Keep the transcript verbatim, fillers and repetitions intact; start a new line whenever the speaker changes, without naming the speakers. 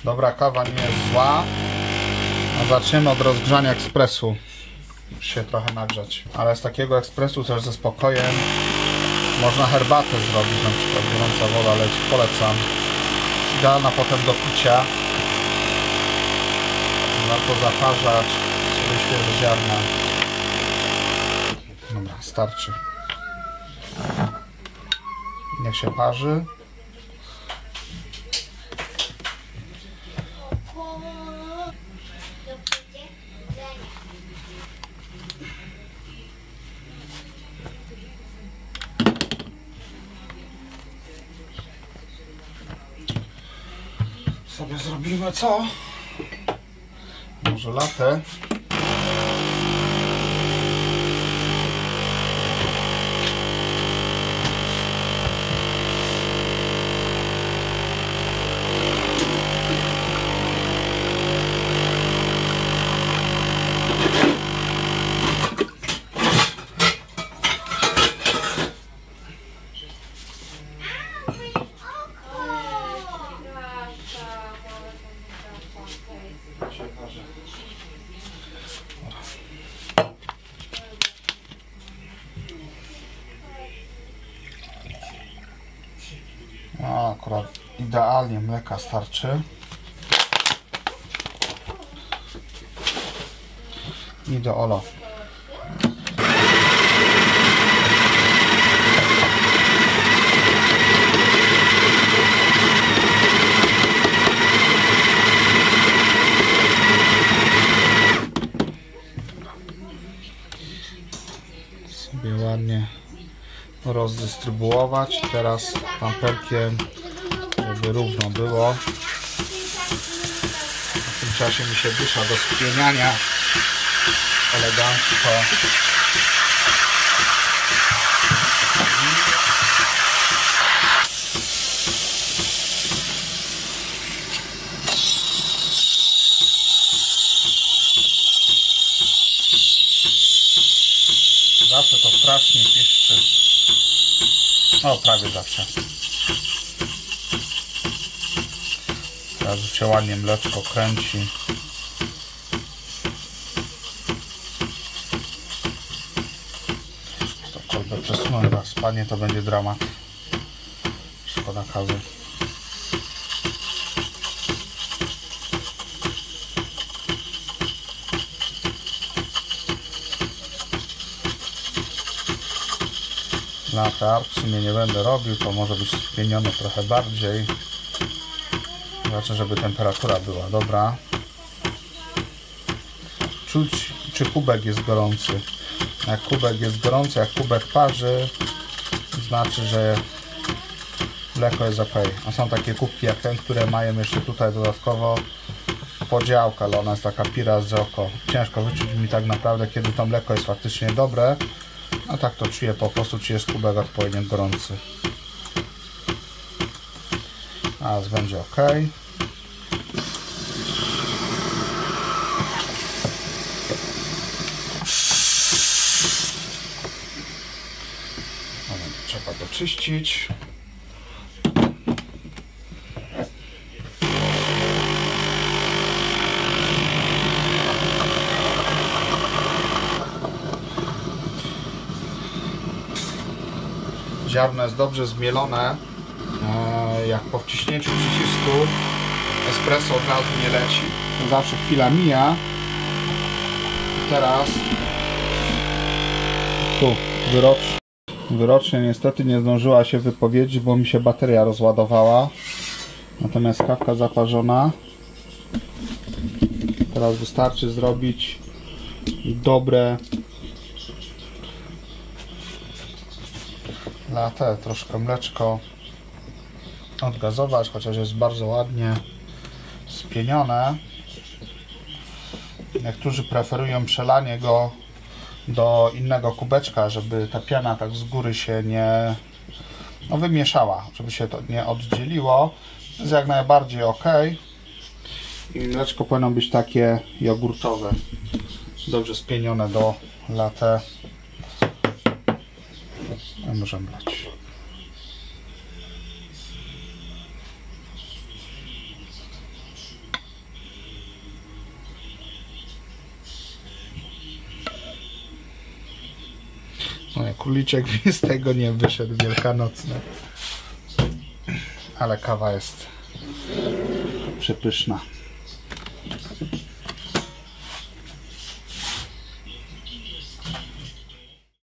Dobra, kawa nie jest zła. A zaczniemy od rozgrzania ekspresu. Muszę się trochę nagrzać. Ale z takiego ekspresu też ze spokojem można herbatę zrobić, na przykład gorąca woda leci, polecam. Idealna potem do picia. Warto zaparzać sobie świeże ziarna. Dobra, starczy. Niech się parzy. Sobie zrobimy co? Może latę. No, akurat idealnie mleka starczy. I do olo. Sobie ładnie rozdystrybuować. Teraz pamperkiem, żeby równo było. W tym czasie mi się dysza do spieniania elegancko. Zawsze to strasznie piszczy. No, prawie zawsze. Teraz już się ładnie mleczko kręci. To kolbę przesunąć, raz spadnie, to będzie dramat. Szkoda kawy. Latte art w sumie nie będę robił, to może być spienione trochę bardziej. Znaczy, żeby temperatura była dobra. Czuć, czy kubek jest gorący. Jak kubek jest gorący, jak kubek parzy, znaczy, że mleko jest ok. A są takie kubki jak ten, które mają jeszcze tutaj dodatkowo podziałkę, ale ona jest taka pira z oko. Ciężko wyczuć mi tak naprawdę, kiedy to mleko jest faktycznie dobre. A tak to czuję po prostu, czy jest kubek odpowiednio gorący. A teraz będzie ok. Trzeba to czyścić. Ziarno jest dobrze zmielone. Jak po wciśnięciu przycisku espresso od razu nie leci. Zawsze chwila mija. Teraz tu wyrocznie. Wyrocznie niestety nie zdążyła się wypowiedzieć, bo mi się bateria rozładowała. Natomiast kawka zaparzona. Teraz wystarczy zrobić dobre latte, troszkę mleczko odgazować, chociaż jest bardzo ładnie spienione. Niektórzy preferują przelanie go do innego kubeczka, żeby ta piana tak z góry się nie no, wymieszała, żeby się to nie oddzieliło. To jest jak najbardziej ok. I mleczko powinno być takie jogurtowe, dobrze spienione do latte. No, możemy lać. No, króliczek mi z tego nie wyszedł wielkanocny. Ale kawa jest przepyszna.